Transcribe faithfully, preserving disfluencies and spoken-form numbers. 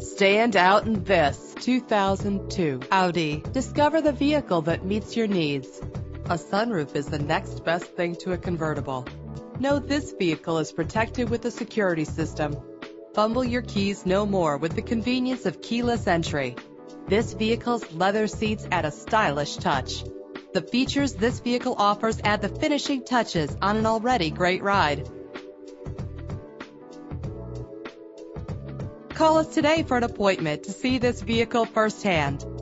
Stand out in this two thousand two Audi. Discover the vehicle that meets your needs. A sunroof is the next best thing to a convertible. Know this vehicle is protected with a security system. Fumble your keys no more with the convenience of keyless entry. This vehicle's leather seats add a stylish touch. The features this vehicle offers add the finishing touches on an already great ride. Call us today for an appointment to see this vehicle firsthand.